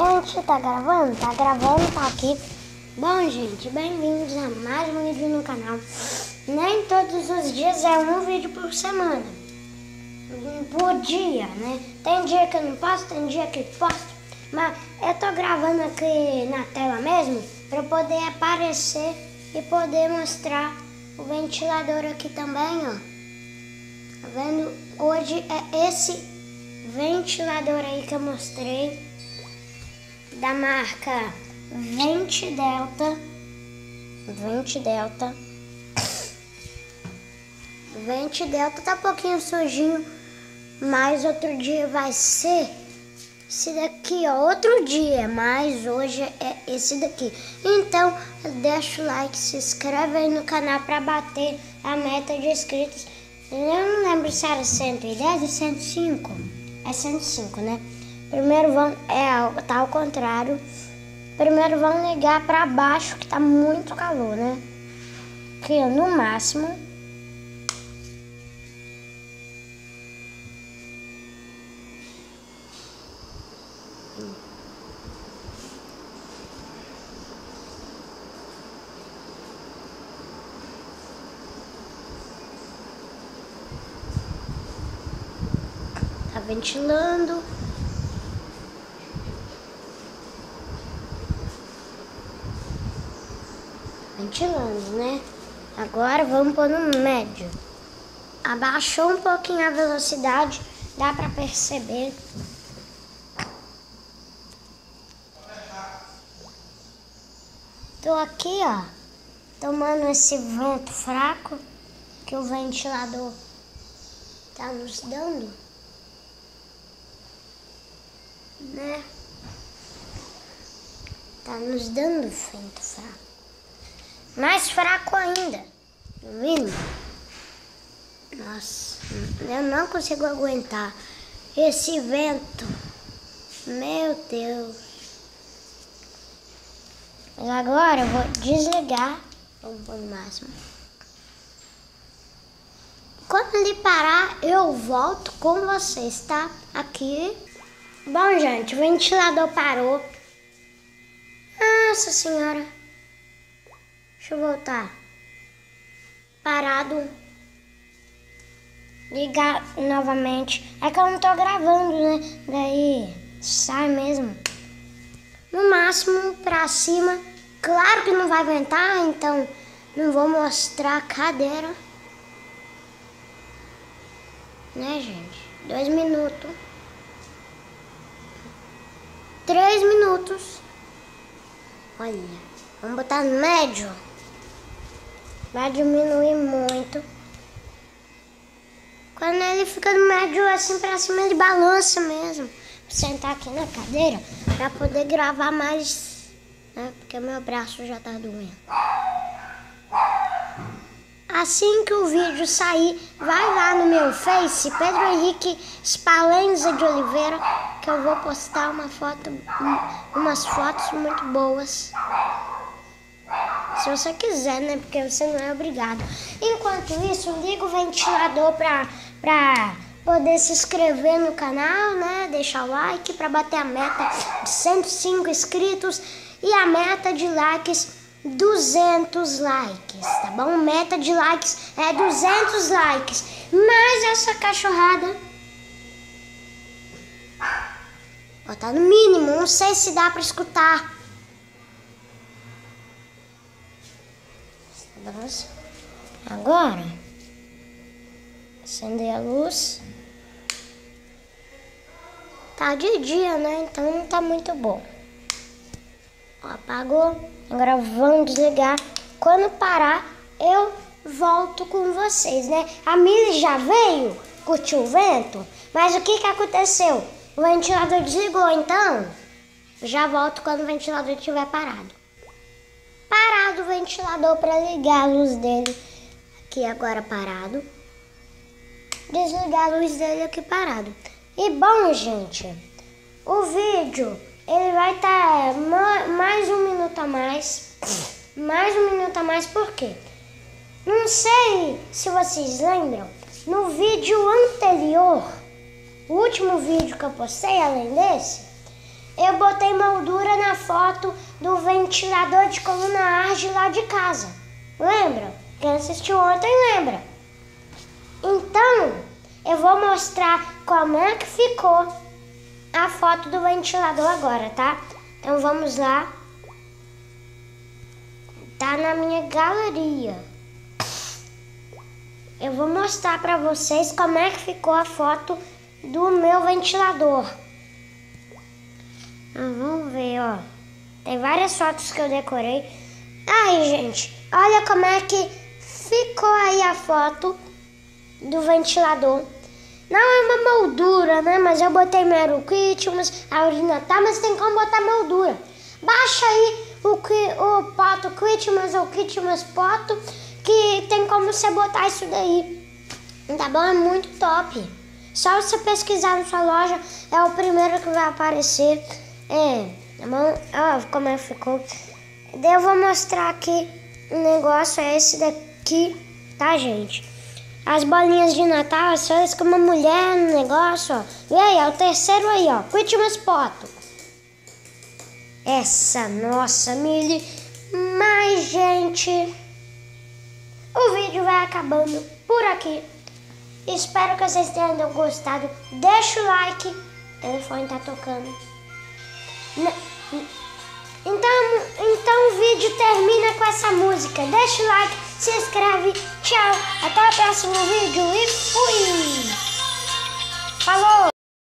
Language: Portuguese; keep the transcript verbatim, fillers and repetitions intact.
Gente, tá gravando? Tá gravando, tá aqui. Bom, gente, bem-vindos a mais um vídeo no canal. Nem todos os dias é um vídeo por semana. Por dia, né? Tem dia que eu não posto, tem dia que eu posto. Mas eu tô gravando aqui na tela mesmo pra poder aparecer e poder mostrar o ventilador aqui também, ó. Tá vendo? Hoje é esse ventilador aí que eu mostrei, da marca Venti Delta. Venti Delta. Venti Delta tá um pouquinho sujinho, mas outro dia vai ser esse daqui, ó. Outro dia, mas hoje é esse daqui. Então, deixa o like, se inscreve aí no canal pra bater a meta de inscritos. Eu não lembro se era cento e dez ou cento e cinco. É cento e cinco, né? Primeiro vão, é, tá ao contrário. Primeiro vão ligar pra baixo, que tá muito calor, né? Aqui, ó, no máximo. Tá ventilando. Ventilando, né? Agora vamos pôr no médio. Abaixou um pouquinho a velocidade, dá pra perceber. Tô aqui, ó, tomando esse vento fraco que o ventilador tá nos dando, né? Tá nos dando vento fraco. Mais fraco ainda, no mínimo. Nossa, eu não consigo aguentar esse vento. Meu Deus. Mas agora eu vou desligar. Vamos pôr no máximo. Quando ele parar, eu volto com vocês, tá? Aqui. Bom, gente, o ventilador parou. Nossa senhora. Deixa eu voltar. Parado. Ligar novamente. É que eu não tô gravando, né? Daí sai mesmo. No máximo pra cima. Claro que não vai ventar, então não vou mostrar a cadeira. Né, gente? Dois minutos. Três minutos. Olha. Vamos botar no médio. Vai diminuir muito. Quando ele fica no médio assim pra cima, ele balança mesmo. Vou sentar aqui na cadeira pra poder gravar mais, né? Porque meu braço já tá doendo. Assim que o vídeo sair, vai lá no meu Face, Pedro Henrique Spalenza de Oliveira, que eu vou postar uma foto, umas fotos muito boas. Se você quiser, né? Porque você não é obrigado. Enquanto isso, liga o ventilador pra, pra poder se inscrever no canal, né? Deixar o like pra bater a meta de cento e cinco inscritos e a meta de likes duzentos likes, tá bom? Meta de likes é duzentos likes. Mas essa cachorrada, ó, tá no mínimo. Não sei se dá pra escutar. Agora, acender a luz. Tá de dia, né? Então não tá muito bom. Ó, apagou. Agora vamos desligar. Quando parar, eu volto com vocês, né? A Mili já veio, curtiu o vento. Mas o que que aconteceu? O ventilador desligou, então já volto quando o ventilador estiver parado. Parado o ventilador para ligar a luz dele aqui agora parado. Desligar a luz dele aqui parado. E bom, gente, o vídeo ele vai estar tá mais um minuto a mais. Mais um minuto a mais, por quê? Não sei se vocês lembram, no vídeo anterior, o último vídeo que eu postei, além desse, eu botei moldura na foto do ventilador de coluna Arge lá de casa. Lembra? Quem assistiu ontem lembra. Então, eu vou mostrar como é que ficou a foto do ventilador agora, tá? Então vamos lá. Tá na minha galeria. Eu vou mostrar pra vocês como é que ficou a foto do meu ventilador. Então, vamos ver, ó. Tem várias fotos que eu decorei. Aí, gente, olha como é que ficou aí a foto do ventilador. Não é uma moldura, né? Mas eu botei Meryl Christmas, a urina tá, mas tem como botar moldura. Baixa aí o, o Poto Christmas ou Christmas Poto, que tem como você botar isso daí. Tá bom? É muito top. Só você pesquisar na sua loja, é o primeiro que vai aparecer. É, tá bom? Ó, como é que ficou. Daí eu vou mostrar aqui o negócio, é esse daqui, tá, gente? As bolinhas de Natal, só isso com uma mulher no negócio, ó. E aí, ó, o terceiro aí, ó, Christmas Poto. Essa, nossa, Mili. Mas, gente, o vídeo vai acabando por aqui. Espero que vocês tenham gostado. Deixa o like. O telefone tá tocando. Então, então o vídeo termina com essa música. Deixa o like, se inscreve. Tchau. Até o próximo vídeo e fui. Falou.